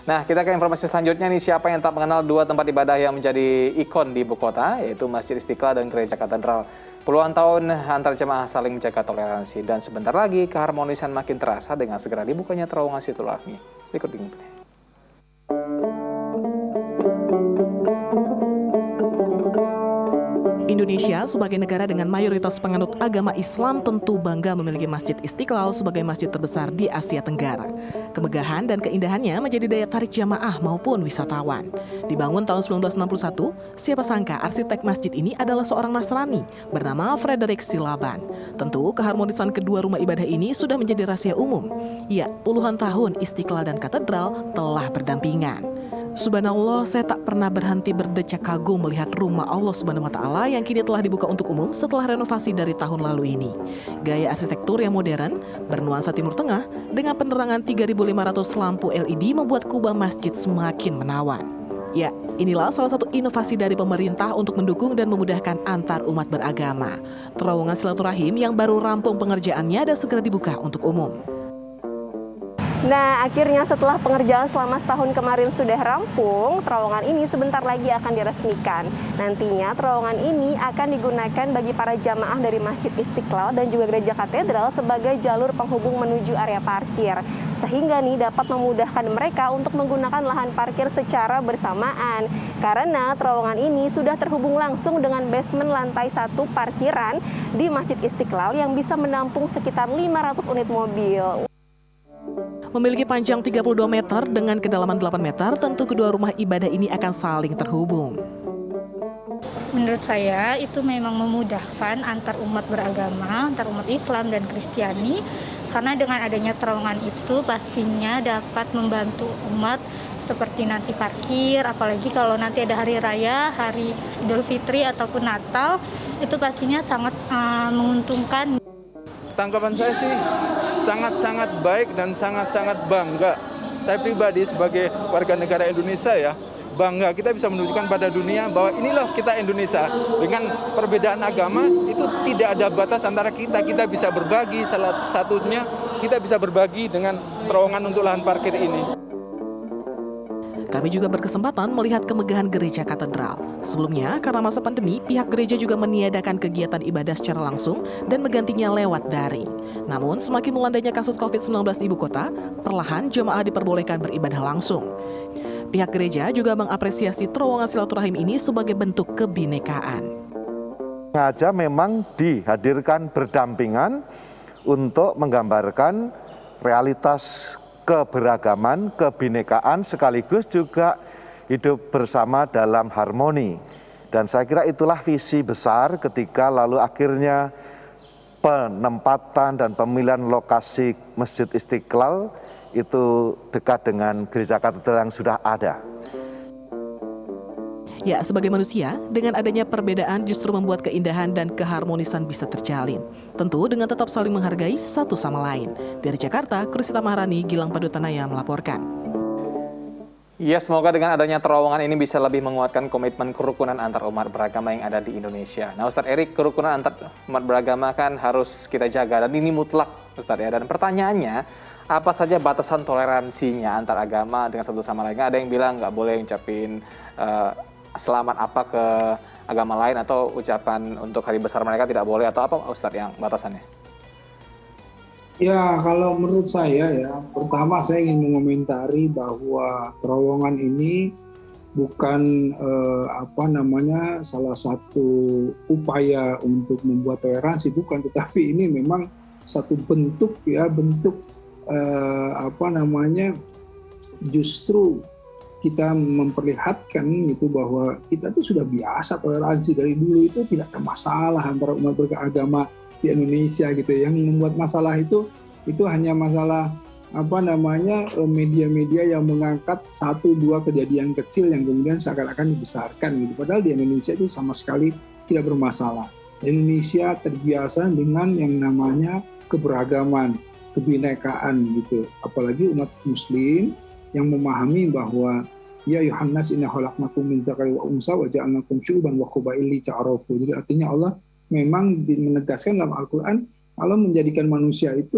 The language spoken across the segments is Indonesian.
Nah, kita ke informasi selanjutnya nih, siapa yang tak mengenal dua tempat ibadah yang menjadi ikon di ibu kota, yaitu Masjid Istiqlal dan Gereja Katedral. Puluhan tahun antar jemaah saling menjaga toleransi, dan sebentar lagi keharmonisan makin terasa dengan segera dibukanya terowongan silaturahmi. Berikut ini. Indonesia sebagai negara dengan mayoritas penganut agama Islam tentu bangga memiliki Masjid Istiqlal sebagai masjid terbesar di Asia Tenggara. Kemegahan dan keindahannya menjadi daya tarik jamaah maupun wisatawan. Dibangun tahun 1961, siapa sangka arsitek masjid ini adalah seorang Nasrani bernama Frederick Silaban. Tentu keharmonisan kedua rumah ibadah ini sudah menjadi rahasia umum. Ya, puluhan tahun Istiqlal dan Katedral telah berdampingan. Subhanallah, saya tak pernah berhenti berdecak kagum melihat rumah Allah Subhanahu wa Ta'ala yang kini telah dibuka untuk umum setelah renovasi dari tahun lalu ini. Gaya arsitektur yang modern, bernuansa Timur Tengah, dengan penerangan 3.500 lampu LED membuat kubah masjid semakin menawan. Ya, inilah salah satu inovasi dari pemerintah untuk mendukung dan memudahkan antar umat beragama. Terowongan silaturahim yang baru rampung pengerjaannya dan segera dibuka untuk umum. Nah, akhirnya setelah pengerjaan selama setahun kemarin sudah rampung, terowongan ini sebentar lagi akan diresmikan. Nantinya terowongan ini akan digunakan bagi para jamaah dari Masjid Istiqlal dan juga Gereja Katedral sebagai jalur penghubung menuju area parkir. Sehingga nih dapat memudahkan mereka untuk menggunakan lahan parkir secara bersamaan. Karena terowongan ini sudah terhubung langsung dengan basement lantai 1 parkiran di Masjid Istiqlal yang bisa menampung sekitar 500 unit mobil. Memiliki panjang 32 meter dengan kedalaman 8 meter, tentu kedua rumah ibadah ini akan saling terhubung. Menurut saya itu memang memudahkan antar umat beragama, antar umat Islam dan Kristiani, karena dengan adanya terowongan itu pastinya dapat membantu umat seperti nanti parkir, apalagi kalau nanti ada hari raya, hari Idul Fitri ataupun Natal, itu pastinya sangat menguntungkan. Tanggapan saya sih sangat-sangat baik dan sangat-sangat bangga. Saya pribadi sebagai warga negara Indonesia ya, bangga kita bisa menunjukkan pada dunia bahwa inilah kita Indonesia. Dengan perbedaan agama itu tidak ada batas antara kita. Kita bisa berbagi, salah satunya kita bisa berbagi dengan terowongan untuk lahan parkir ini. Kami juga berkesempatan melihat kemegahan Gereja Katedral. Sebelumnya, karena masa pandemi, pihak gereja juga meniadakan kegiatan ibadah secara langsung dan menggantinya lewat daring. Namun, semakin melandainya kasus COVID-19 di ibu kota, perlahan jemaah diperbolehkan beribadah langsung. Pihak gereja juga mengapresiasi terowongan silaturahim ini sebagai bentuk kebinekaan. Sengaja memang dihadirkan berdampingan untuk menggambarkan realitas keberagaman, kebinekaan, sekaligus juga hidup bersama dalam harmoni. Dan saya kira itulah visi besar ketika lalu akhirnya penempatan dan pemilihan lokasi Masjid Istiqlal itu dekat dengan Gereja Katedral yang sudah ada. Ya, sebagai manusia, dengan adanya perbedaan justru membuat keindahan dan keharmonisan bisa terjalin. Tentu dengan tetap saling menghargai satu sama lain. Dari Jakarta, Krusita Maharani, Gilang Padutanaya melaporkan. Ya, semoga dengan adanya terowongan ini bisa lebih menguatkan komitmen kerukunan antar umat beragama yang ada di Indonesia. Nah, Ustadz Erik, kerukunan antar umat beragama kan harus kita jaga, dan ini mutlak, Ustadz ya. Dan pertanyaannya, apa saja batasan toleransinya antar agama dengan satu sama lain? Ada yang bilang nggak boleh ngucapin selamat apa ke agama lain, atau ucapan untuk hari besar mereka tidak boleh, atau apa Ustadz yang batasannya? Ya, kalau menurut saya ya, pertama saya ingin mengomentari bahwa terowongan ini bukan salah satu upaya untuk membuat toleransi, bukan, tetapi ini memang satu bentuk justru kita memperlihatkan itu bahwa kita tuh sudah biasa toleransi dari dulu, itu tidak ada masalah antara umat beragama di Indonesia gitu. Yang membuat masalah itu hanya masalah media-media yang mengangkat 1-2 kejadian kecil yang kemudian seakan-akan dibesarkan gitu. Padahal di Indonesia itu sama sekali tidak bermasalah. Indonesia terbiasa dengan yang namanya keberagaman, kebinekaan gitu. Apalagi umat Muslim yang memahami bahwa ya Yohanes inna khalaqnakum min dzakari wa unsa wa ja'alnakum syu'uban wa qabail lita'arafu. Jadi artinya Allah memang menegaskan dalam Al-Qur'an, Allah menjadikan manusia itu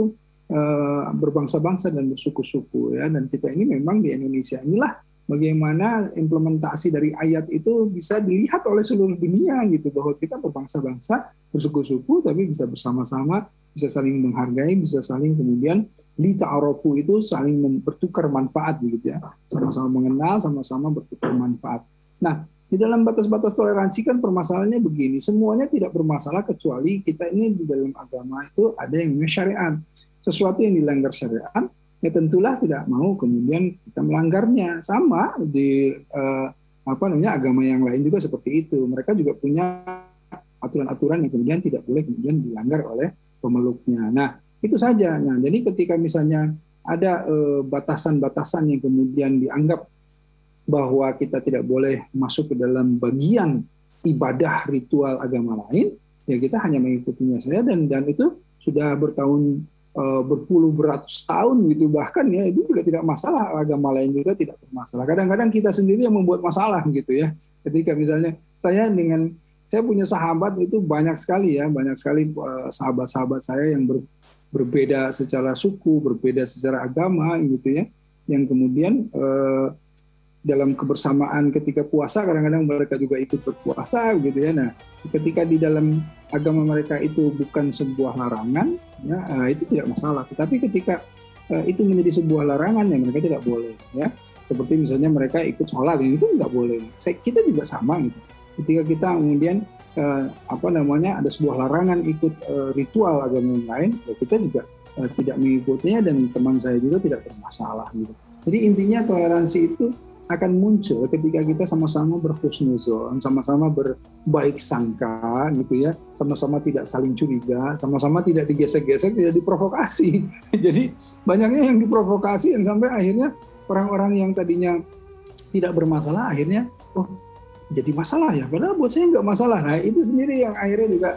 berbangsa-bangsa dan bersuku-suku ya. Dan kita ini memang di Indonesia inilah bagaimana implementasi dari ayat itu bisa dilihat oleh seluruh dunia gitu, bahwa kita berbangsa-bangsa, bersuku-suku, tapi bisa bersama-sama, bisa saling menghargai, bisa saling kemudian li ta'arofu itu saling bertukar manfaat gitu ya, sama-sama mengenal, sama-sama bertukar manfaat. Nah, di dalam batas-batas toleransi kan permasalahannya begini, semuanya tidak bermasalah kecuali kita ini di dalam agama itu ada yang namanya syariat. Sesuatu yang dilanggar syariat, ya tentulah tidak mau kemudian kita melanggarnya. Sama di agama yang lain juga seperti itu. Mereka juga punya aturan-aturan yang kemudian tidak boleh kemudian dilanggar oleh pemeluknya. Nah, itu saja. Nah, jadi ketika misalnya ada batasan-batasan yang kemudian dianggap bahwa kita tidak boleh masuk ke dalam bagian ibadah ritual agama lain, ya kita hanya mengikutinya saja, dan itu sudah berpuluh beratus tahun gitu, bahkan ya itu juga tidak masalah, agama lain juga tidak bermasalah. Kadang-kadang kita sendiri yang membuat masalah gitu ya. Ketika misalnya saya punya sahabat itu banyak sekali sahabat-sahabat saya yang berbeda secara suku, berbeda secara agama gitu ya, yang kemudian dalam kebersamaan ketika puasa kadang-kadang mereka juga ikut berpuasa gitu ya. Nah, ketika di dalam agama mereka itu bukan sebuah larangan, ya itu tidak masalah. Tetapi ketika itu menjadi sebuah larangan, ya mereka tidak boleh, ya. Seperti misalnya mereka ikut sholat, itu nggak boleh. Kita juga sama gitu. Ketika kita kemudian ada sebuah larangan ikut ritual agama yang lain, ya kita juga tidak mengikutinya, dan teman saya juga tidak bermasalah gitu. Jadi intinya toleransi itu akan muncul ketika kita sama-sama berhusnuzon, sama-sama berbaik sangka gitu ya, sama-sama tidak saling curiga, sama-sama tidak digesek-gesek, tidak diprovokasi. Jadi banyaknya yang diprovokasi, yang sampai akhirnya orang-orang yang tadinya tidak bermasalah akhirnya jadi masalah ya, padahal buat saya nggak masalah. Nah, itu sendiri yang akhirnya juga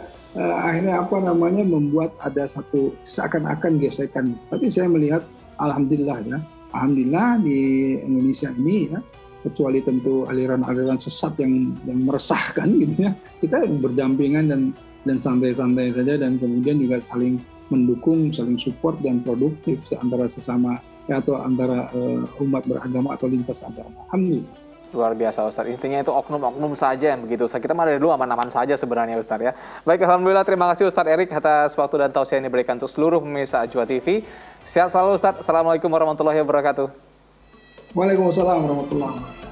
membuat ada satu seakan-akan gesekan. Tapi saya melihat alhamdulillah di Indonesia ini ya, kecuali tentu aliran-aliran sesat yang meresahkan gitu ya, kita berdampingan dan santai-santai saja, dan kemudian juga saling mendukung, saling support dan produktif antara sesama ya, atau antara umat beragama atau lintas agama. Alhamdulillah. Luar biasa Ustaz, intinya itu oknum-oknum saja yang begitu Ustaz. Kita mah dari dulu aman-aman saja sebenarnya Ustaz ya. Baik, alhamdulillah, terima kasih Ustaz Erik atas waktu dan tausiah yang diberikan untuk seluruh pemirsa Ajwa TV. Sehat selalu Ustaz. Assalamualaikum warahmatullahi wabarakatuh. Waalaikumsalam warahmatullahi wabarakatuh.